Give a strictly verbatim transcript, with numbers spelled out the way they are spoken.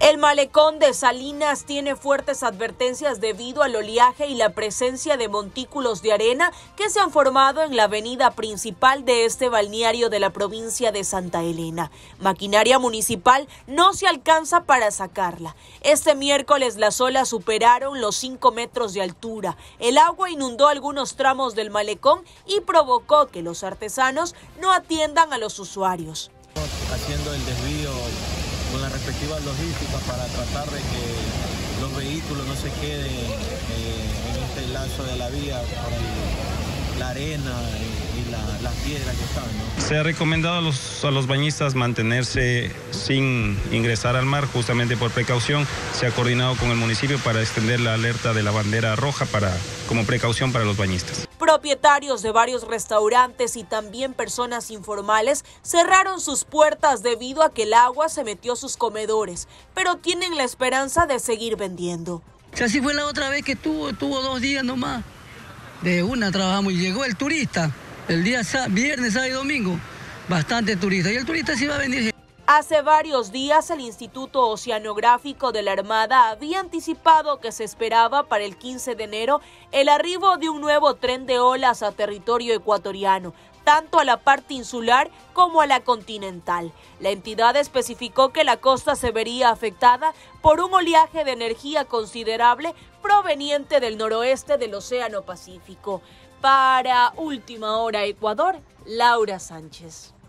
El malecón de Salinas tiene fuertes advertencias debido al oleaje y la presencia de montículos de arena que se han formado en la avenida principal de este balneario de la provincia de Santa Elena. Maquinaria municipal no se alcanza para sacarla. Este miércoles las olas superaron los cinco metros de altura. El agua inundó algunos tramos del malecón y provocó que los artesanos no atiendan a los usuarios. Haciendo el desvío con las respectivas logísticas para tratar de que los vehículos no se queden eh, en este lazo de la vía por el, la arena y, y la, las piedras que están, ¿no? Se ha recomendado a los, a los bañistas mantenerse sin ingresar al mar, justamente por precaución. Se ha coordinado con el municipio para extender la alerta de la bandera roja para, como precaución para los bañistas. Propietarios de varios restaurantes y también personas informales cerraron sus puertas debido a que el agua se metió a sus comedores, pero tienen la esperanza de seguir vendiendo. Así fue la otra vez que tuvo, tuvo dos días nomás. De una trabajamos y llegó el turista, el día viernes, sábado y domingo, bastante turista, y el turista se iba a venir. Hace varios días el Instituto Oceanográfico de la Armada había anticipado que se esperaba para el quince de enero el arribo de un nuevo tren de olas a territorio ecuatoriano, tanto a la parte insular como a la continental. La entidad especificó que la costa se vería afectada por un oleaje de energía considerable proveniente del noroeste del Océano Pacífico. Para Última Hora Ecuador, Laura Sánchez.